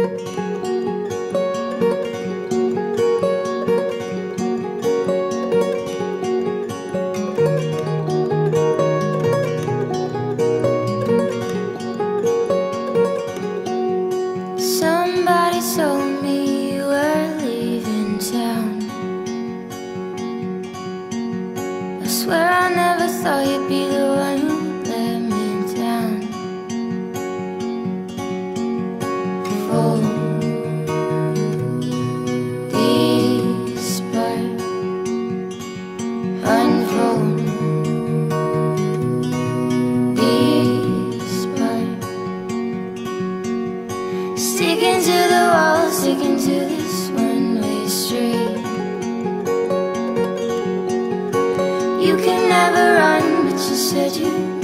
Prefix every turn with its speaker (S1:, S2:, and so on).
S1: Somebody told me you were leaving town. I swear I never thought you'd be the one who let me down. For these birds unfold, these birds sticking to the wall, sticking to this one-way street. You can never run, but you said you